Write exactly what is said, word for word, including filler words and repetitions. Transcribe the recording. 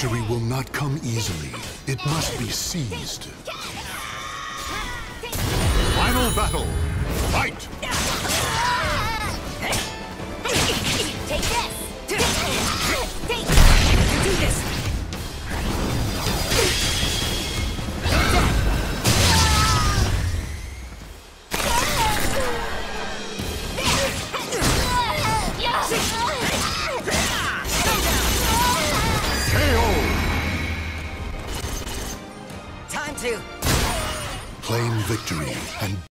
Victory will not come easily. It must be seized. Final battle. Fight! Take this! Take this! Do this! Time to Claim victory and